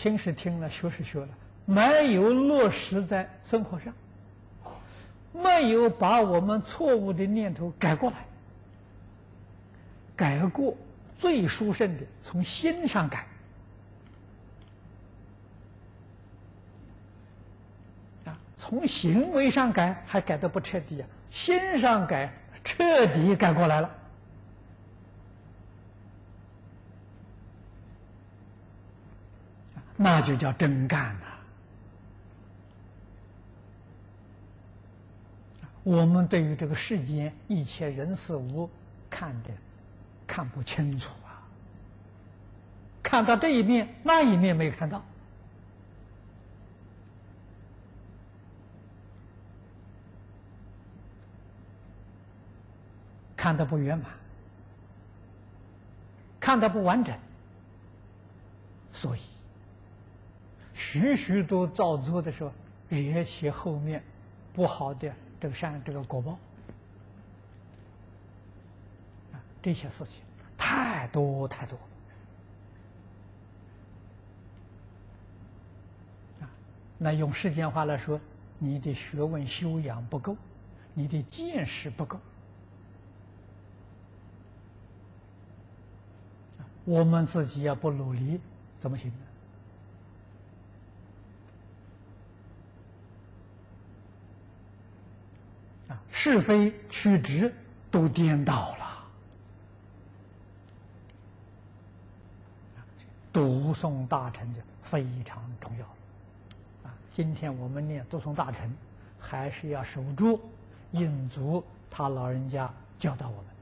听是听了，学是学了，没有落实在生活上，没有把我们错误的念头改过来。改过最殊胜的，从心上改。从行为上改还改得不彻底啊，心上改彻底改过来了，那就叫真干了。我们对于这个世间一切人事物看不清楚啊，看到这一面，那一面没看到。看得不圆满，看得不完整，所以许许多造作的时候，惹起后面不好的这个果报啊，这些事情太多太多啊。那用世间话来说，你的学问修养不够，你的见识不够。我们自己要不努力，怎么行呢？是非曲直都颠倒了。读诵大乘就非常重要今天我们念读诵大乘，还是要守住印祖他老人家教导我们。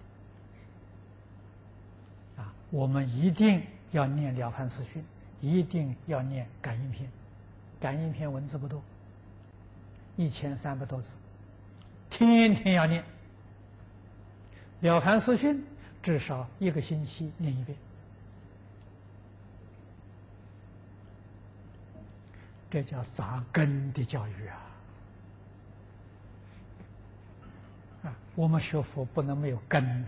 我们一定要念《了凡四训》，一定要念《感应篇》。感应篇文字不多，1300多字，天天要念。《了凡四训》至少1个星期念1遍，这叫扎根的教育我们学佛不能没有根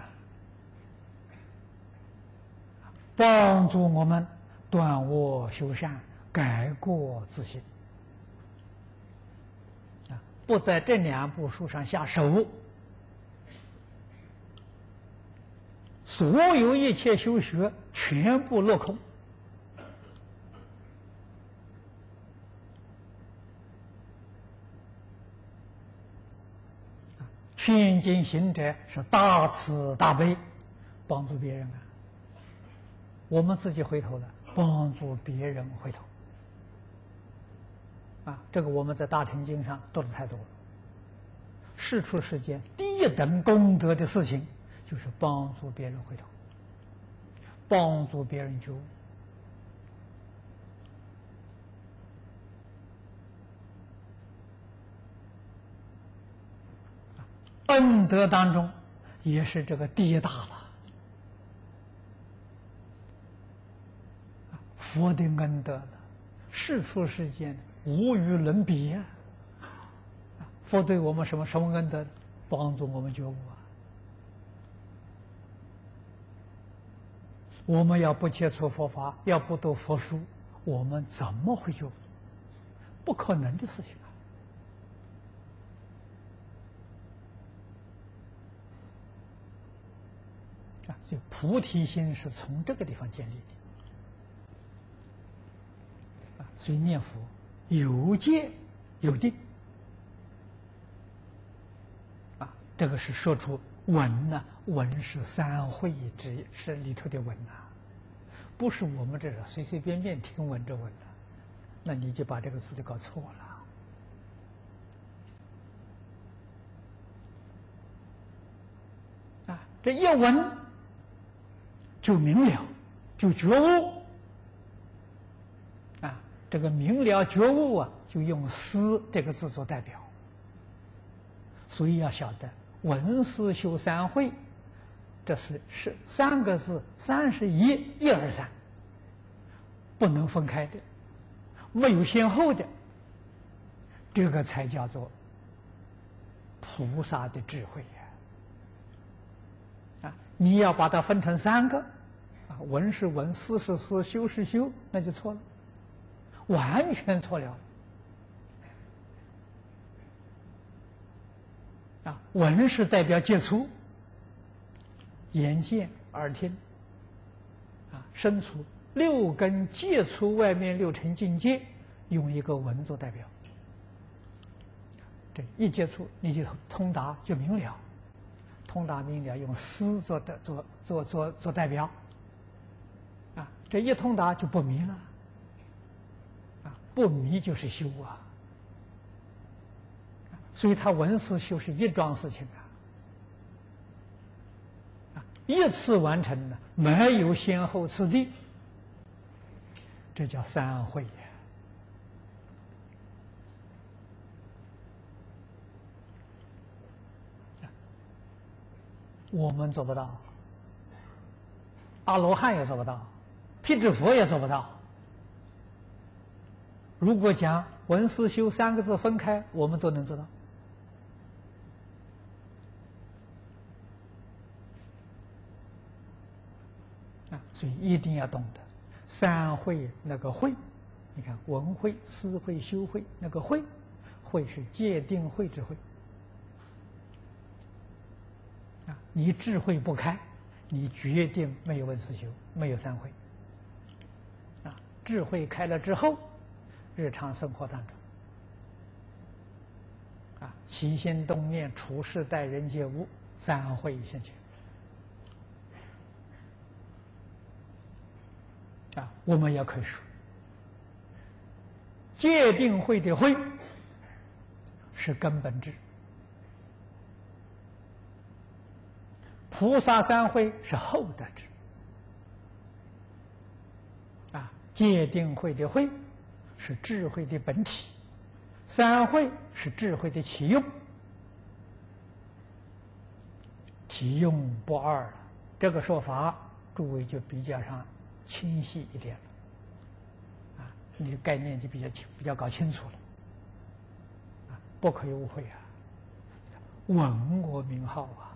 帮助我们断恶修善，改过自新不在这2部书上下手，所有一切修学全部落空。劝进行者是大慈大悲，帮助别人我们自己回头了，帮助别人回头这个我们在大乘经上读的太多了。世出世间第一等功德的事情，就是帮助别人回头，帮助别人觉悟恩德当中也是这个第一大了。佛的恩德世出世间无与伦比佛对我们什么恩德？帮助我们觉悟我们要不接触佛法，要不读佛书，我们怎么会觉悟？不可能的事情所以菩提心是从这个地方建立的所以念佛有戒有定这个是说出文文是三会之一，是里头的文不是我们这随随便便听闻这文那你就把这个字就搞错了这一闻就明了，就觉悟这个明了觉悟就用思这个字做代表。所以要晓得闻思修三会，这是3个字，31，1、2、3，不能分开的，没有先后的，这个才叫做菩萨的智慧你要把它分成3个闻是闻，思是思，修是修，那就错了。 完全错了。闻是代表接触，眼见、耳听，身处六根接触外面六尘境界，用一个闻做代表。这一接触，你就通达就明了，通达明了用思做代表，这一通达就不迷了，不迷就是修啊。所以他闻思修是一桩事情一次完成的，没有先后次第，这叫三会呀。我们做不到，阿罗汉也做不到，辟支佛也做不到。如果讲闻思修三个字分开，我们都能做到。所以一定要懂得三会那个会，你看闻会、思会、修会，那个会是界定慧智慧。你智慧不开，你决定没有闻思修，没有三会。智慧开了之后，日常生活当中，起心动念、处事待人接物，三会现前。我们也可以说，戒定慧的慧是根本智，菩萨三会是后得智。戒定慧的慧是智慧的本体，三会是智慧的起用，体用不二了。这个说法，诸位就比较上清晰一点了，你的概念就比较搞清楚了，不可以误会闻我名号